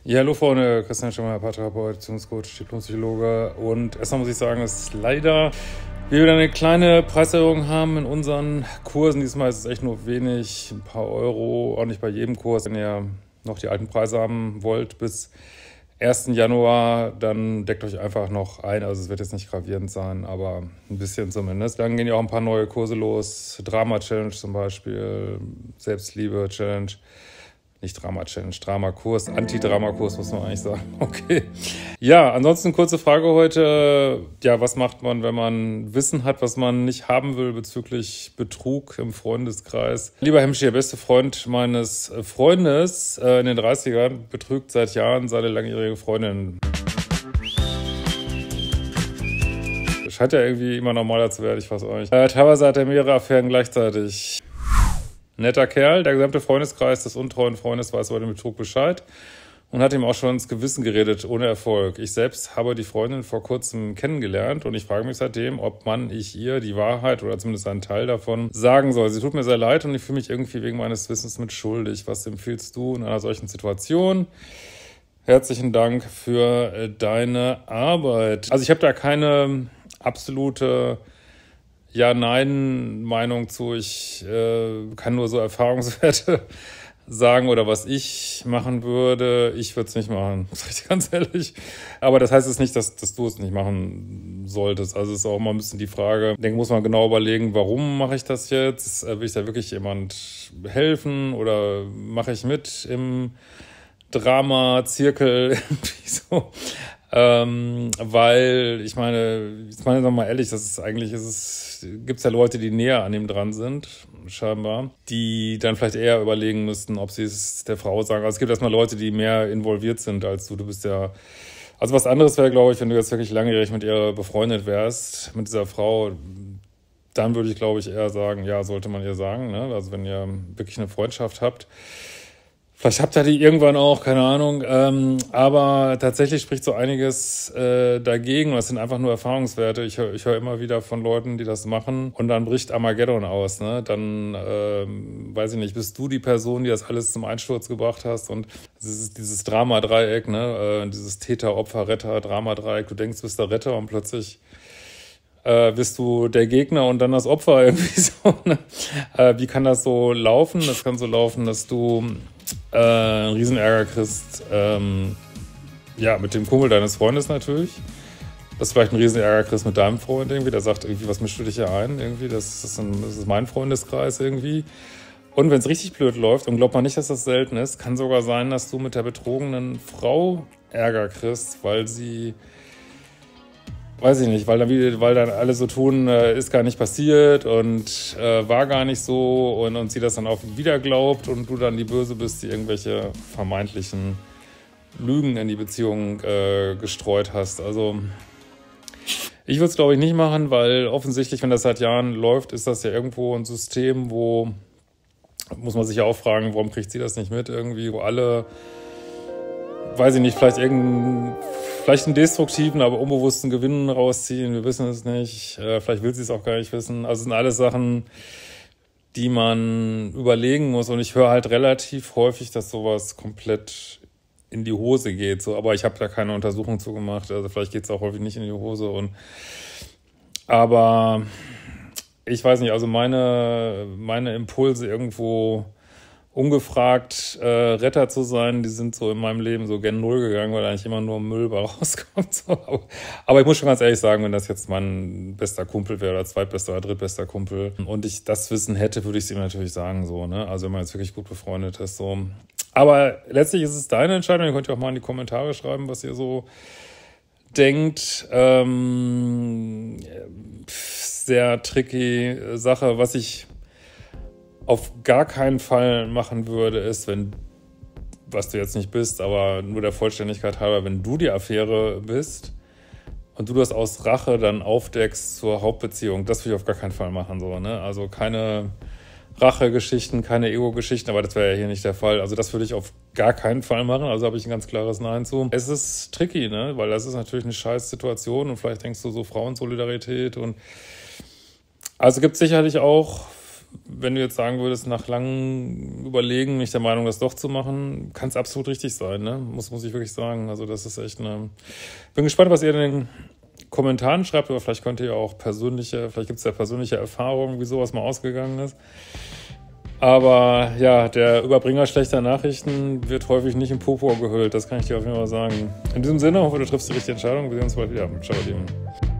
Ja, hallo Freunde, Christian Schimmer, Paartherapeut, Beziehungscoach, Diplompsychologe. Und erstmal muss ich sagen, dass leider wir wieder eine kleine Preiserhöhung haben in unseren Kursen. Diesmal ist es echt nur wenig, ein paar Euro, auch nicht bei jedem Kurs. Wenn ihr noch die alten Preise haben wollt bis 1. Januar, dann deckt euch einfach noch ein. Also es wird jetzt nicht gravierend sein, aber ein bisschen zumindest. Dann gehen ja auch ein paar neue Kurse los. Drama-Challenge zum Beispiel, Selbstliebe-Challenge. Nicht Drama-Challenge, Drama-Kurs, Anti-Drama-Kurs muss man eigentlich sagen. Okay. Ja, ansonsten kurze Frage heute. Ja, was macht man, wenn man Wissen hat, was man nicht haben will bezüglich Betrug im Freundeskreis? Lieber Hemschi, der beste Freund meines Freundes in den 30ern, betrügt seit Jahren seine langjährige Freundin. Scheint ja irgendwie immer normaler zu werden, ich weiß auch nicht. Teilweise hat er mehrere Affären gleichzeitig. Netter Kerl, der gesamte Freundeskreis des untreuen Freundes weiß über den Betrug Bescheid und hat ihm auch schon ins Gewissen geredet, ohne Erfolg. Ich selbst habe die Freundin vor kurzem kennengelernt und ich frage mich seitdem, ob ich ihr die Wahrheit oder zumindest einen Teil davon sagen soll. Sie tut mir sehr leid und ich fühle mich irgendwie wegen meines Wissens mit schuldig. Was empfiehlst du in einer solchen Situation? Herzlichen Dank für deine Arbeit. Also ich habe da keine absolute Ja-Nein-Meinung zu. Ich kann nur so Erfahrungswerte sagen oder was ich machen würde. Ich würde es nicht machen, sag ich dir ganz ehrlich. Aber das heißt jetzt nicht, dass du es nicht machen solltest. Also es ist auch immer ein bisschen die Frage, ich denke, muss man genau überlegen, warum mache ich das jetzt? Will ich da wirklich jemand helfen oder mache ich mit im Drama-Zirkel irgendwie so? Weil, ich meine, jetzt mal mal ehrlich, gibt es ja Leute, die näher an ihm dran sind, scheinbar, die dann vielleicht eher überlegen müssten, ob sie es der Frau sagen. Also es gibt erstmal Leute, die mehr involviert sind als du. Du bist ja, also was anderes wäre, glaube ich, wenn du jetzt wirklich langjährig mit ihr befreundet wärst, mit dieser Frau, dann würde ich, glaube ich, eher sagen, ja, sollte man ihr sagen, ne? Also wenn ihr wirklich eine Freundschaft habt. Vielleicht habt ihr die irgendwann auch, keine Ahnung. Aber tatsächlich spricht so einiges dagegen. Das sind einfach nur Erfahrungswerte. Ich hör immer wieder von Leuten, die das machen. Und dann bricht Armageddon aus. Ne? Dann, weiß ich nicht, bist du die Person, die das alles zum Einsturz gebracht hast. Und dieses Drama-Dreieck, ne? Dieses Täter-Opfer-Retter-Drama-Dreieck. Du denkst, du bist der Retter und plötzlich bist du der Gegner und dann das Opfer irgendwie so. Ne? Wie kann das so laufen? Das kann so laufen, dass du einen Riesenärger kriegst, ja, mit dem Kumpel deines Freundes natürlich. Dass du vielleicht einen Riesenärger kriegst mit deinem Freund irgendwie, der sagt irgendwie, was mischst du dich hier ein irgendwie, das ist mein Freundeskreis irgendwie. Und wenn es richtig blöd läuft, und glaubt man nicht, dass das selten ist, kann sogar sein, dass du mit der betrogenen Frau Ärger kriegst, weil sie, weiß ich nicht, weil dann alle so tun, ist gar nicht passiert und war gar nicht so und sie das dann auch wieder glaubt und du dann die Böse bist, die irgendwelche vermeintlichen Lügen in die Beziehung gestreut hast. Also ich würde es, glaube ich, nicht machen, weil offensichtlich, wenn das seit Jahren läuft, ist das ja irgendwo ein System, wo, muss man sich ja auch fragen, warum kriegt sie das nicht mit irgendwie, wo alle, weiß ich nicht, vielleicht einen destruktiven, aber unbewussten Gewinn rausziehen. Wir wissen es nicht. Vielleicht will sie es auch gar nicht wissen. Also es sind alles Sachen, die man überlegen muss. Und ich höre halt relativ häufig, dass sowas komplett in die Hose geht. So, aber ich habe da keine Untersuchung zu gemacht. Also vielleicht geht es auch häufig nicht in die Hose. Aber ich weiß nicht, also meine Impulse irgendwo ungefragt Retter zu sein, die sind so in meinem Leben so gen Null gegangen, weil eigentlich immer nur Müll bei rauskommt. So. Aber ich muss schon ganz ehrlich sagen, wenn das jetzt mein bester Kumpel wäre oder zweitbester oder drittbester Kumpel und ich das Wissen hätte, würde ich es ihm natürlich sagen. So, ne? Also wenn man jetzt wirklich gut befreundet ist. So. Aber letztlich ist es deine Entscheidung. Ihr könnt ja auch mal in die Kommentare schreiben, was ihr so denkt. Sehr tricky Sache, was ich auf gar keinen Fall machen würde, ist, was du jetzt nicht bist, aber nur der Vollständigkeit halber, wenn du die Affäre bist und du das aus Rache dann aufdeckst zur Hauptbeziehung, das würde ich auf gar keinen Fall machen. So, ne? Also keine Rachegeschichten, keine Ego-Geschichten, aber das wäre ja hier nicht der Fall. Also das würde ich auf gar keinen Fall machen, also habe ich ein ganz klares Nein zu. Es ist tricky, ne? Weil das ist natürlich eine scheiß Situation und vielleicht denkst du so Frauensolidarität und also gibt es sicherlich auch wenn du jetzt sagen würdest, nach langem Überlegen, nicht der Meinung, das doch zu machen, kann es absolut richtig sein, ne? Muss ich wirklich sagen. Also das ist echt bin gespannt, was ihr in den Kommentaren schreibt, aber vielleicht könnt ihr auch vielleicht gibt es ja persönliche Erfahrungen, wie sowas mal ausgegangen ist. Aber ja, der Überbringer schlechter Nachrichten wird häufig nicht in Purpur gehüllt, das kann ich dir auf jeden Fall sagen. In diesem Sinne, hoffe, du triffst die richtige Entscheidung. Wir sehen uns bald wieder. Ciao, ihr Lieben.